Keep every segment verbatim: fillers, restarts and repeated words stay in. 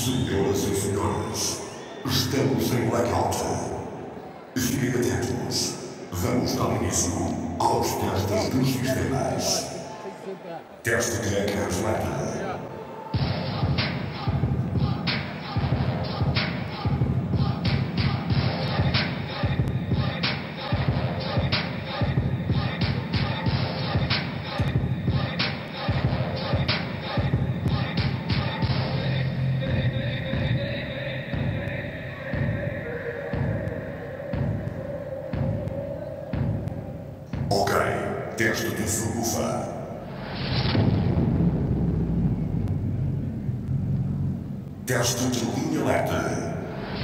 Senhoras e senhores, estamos em blackout. Fiquem atentos. Vamos dar início aos testes dos sistemas. Teste Crackers Lab. Ok, teste de subwoofer. Teste de linha L E D.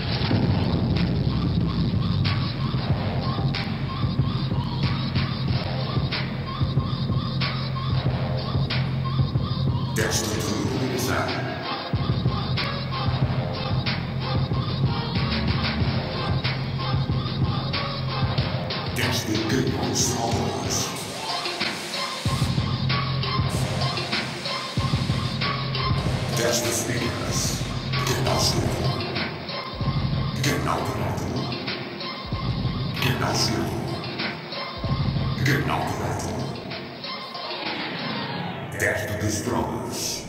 Teste de iluminação. Teste de canhões sonoros. Teste de speakers. Canal escuro. Canal direto. Canal escuro. Canal direto. Teste de strobos.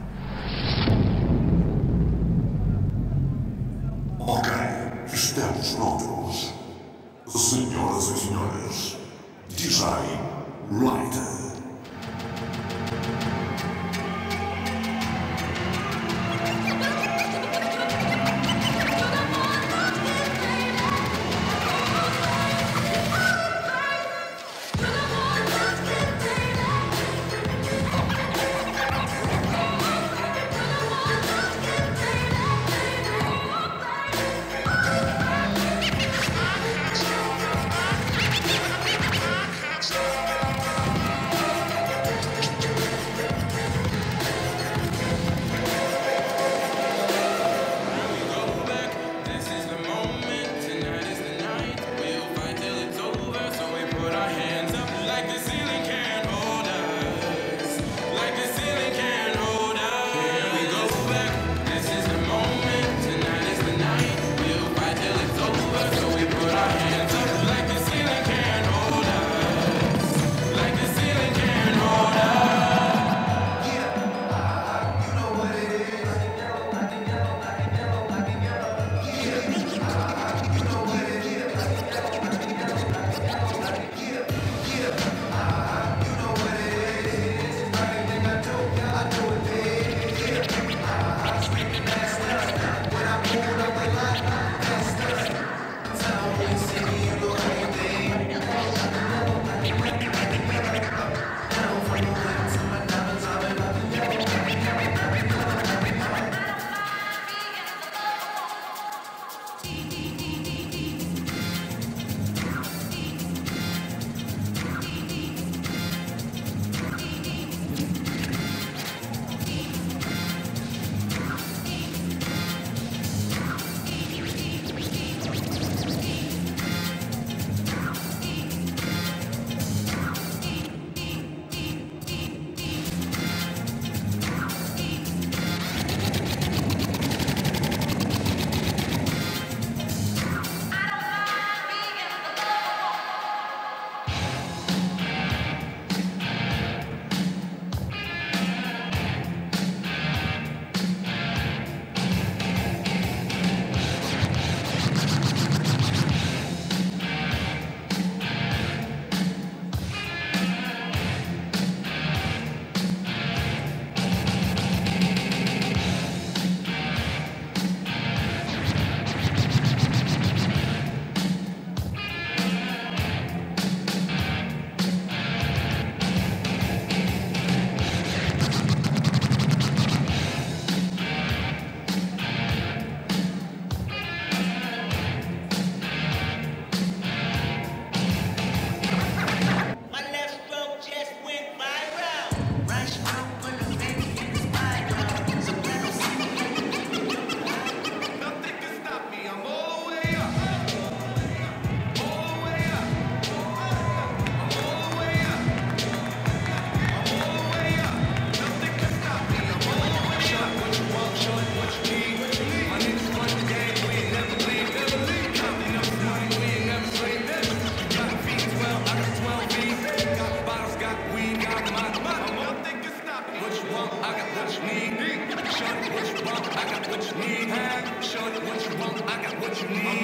Ok, estamos prontos. Senhoras e senhores, D J Light. what you need. Have, shorty, what you want, I got what you need.